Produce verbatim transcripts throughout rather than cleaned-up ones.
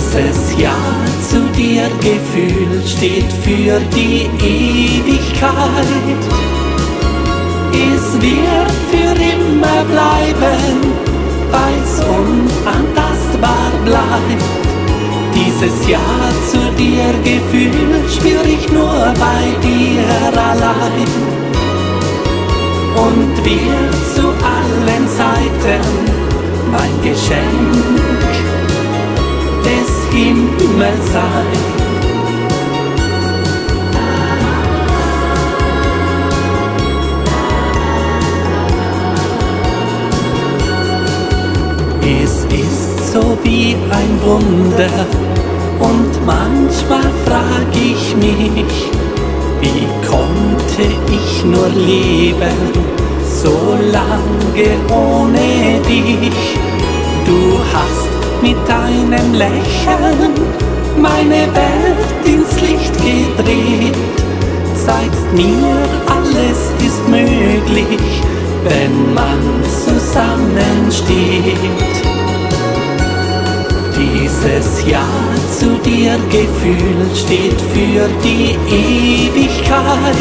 Dieses Ja zu dir Gefühl steht für die Ewigkeit. Es wird für immer bleiben, weil's unantastbar bleibt. Dieses Ja zu dir Gefühl spür ich nur bei dir allein und wird zu allen Zeiten mein Geschenk des Himmels sein. Es ist so wie ein Wunder und manchmal frag ich mich, wie konnte ich nur leben, so lange ohne dich. Du hast mit deinem Lächeln meine Welt ins Licht gedreht, zeigst mir, alles ist möglich, wenn man zusammensteht. Dieses Ja zu dir Gefühl steht für die Ewigkeit.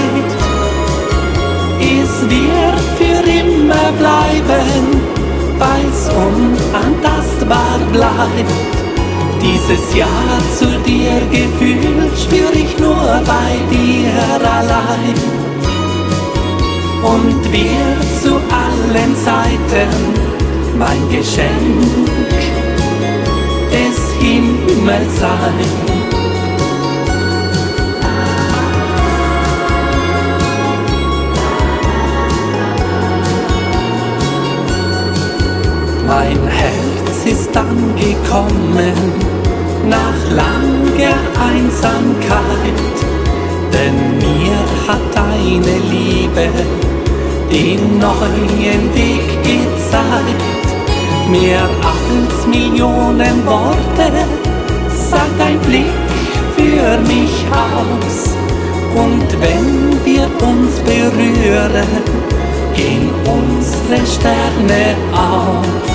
Es wird für immer bleiben, weil's unantastbar bleibt. Dieses Ja zu dir Gefühl spür ich nur bei dir allein und wird zu allen Zeiten mein Geschenk des Himmels sein. Mein Herz ist angekommen nach langer Einsamkeit, denn mir hat deine Liebe den neuen Weg gezeigt. Mehr als Millionen Worte sagt ein Blick für mich aus, und wenn wir uns berühren, gehen unsere Sterne auf.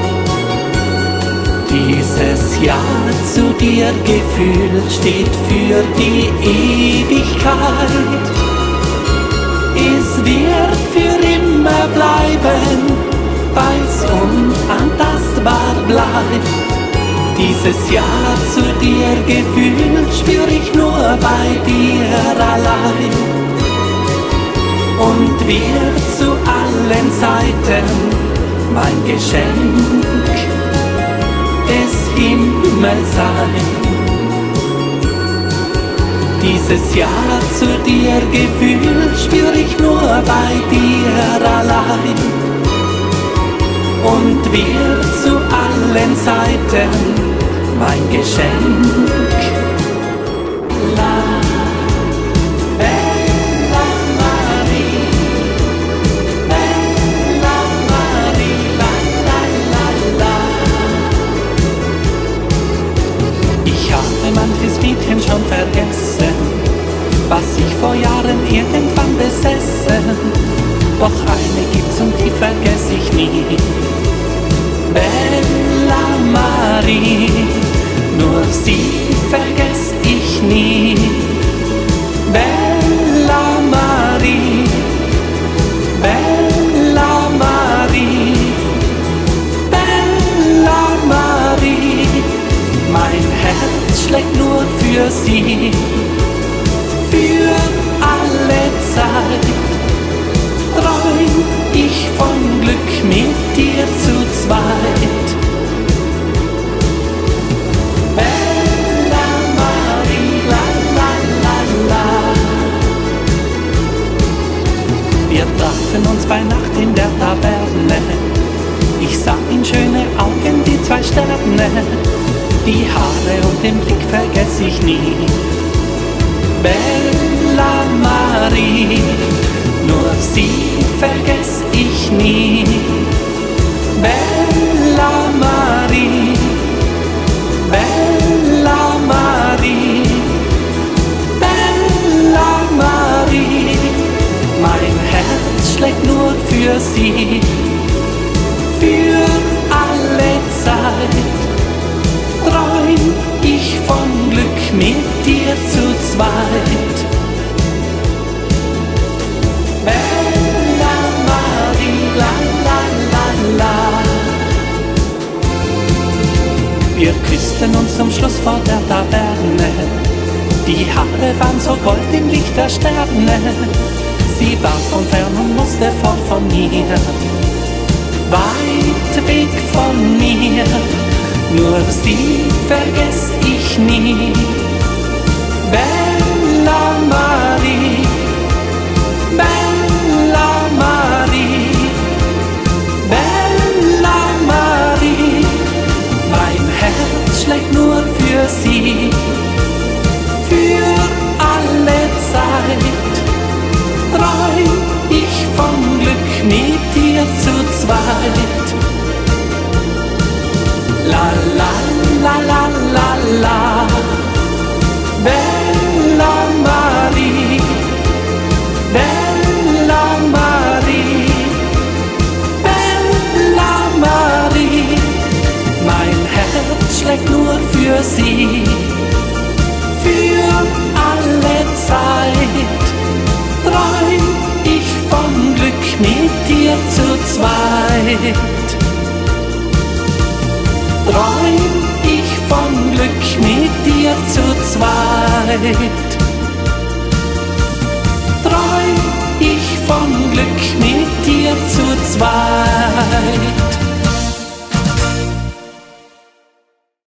Dieses Ja zu dir Gefühl steht für die Ewigkeit. Es wird für immer bleiben, weil's unantastbar bleibt. Dieses Ja zu dir Gefühl spür ich nur bei dir allein und wird zu allen Zeiten mein Geschenk des Himmels sein. Dieses Ja zu dir Gefühl spür ich nur bei dir allein und wird zu allen Zeiten mein Geschenk. La Bella Marie, Bella Marie, la la la la. Ich habe manches Mädchen schon vergessen, was ich vor Jahren irgendwann besessen. Doch eine gibt's und die vergess ich nie. Bella Marie, nur sie vergess ich nie. Bella Marie, Bella Marie, Bella Marie, mein Herz schlägt nur für sie, für alle Zeit. Träum ich von Glück mit dir zu zweit. Bella Marie, la la la la. Wir trafen uns bei Nacht in der Taverne. Ich sah in schöne Augen wie zwei Sterne. Die Haare und den Blick vergess ich nie. Bella Marie, nur sie vergess ich nie. Bella Marie, Bella Marie, Bella Marie, mein Herz schlägt nur für sie, für alle Zeit. Träum mit dir zu zweit. Bella Marie, la la la la. Wir küssten uns zum Schluss vor der Taverne. Die Haare waren so gold im Licht der Sterne. Sie war von fern und musste fort von mir, weit weg von mir. Nur sie vergess ich nie. Bella Marie, Bella Marie, Bella Marie. Mein Herz schlägt nur für sie, für alle Zeit. Träum ich vom Glück mit dir zu zweit. La la la la la la. Bella Marie, Bella Marie, Bella Marie. Mein Herz schlägt nur für sie, für alle Zeit. Träum ich vom Glück mit dir zu zweit. Träum ich vom Glück mit dir zu zweit. Träum ich vom Glück mit dir zu zweit.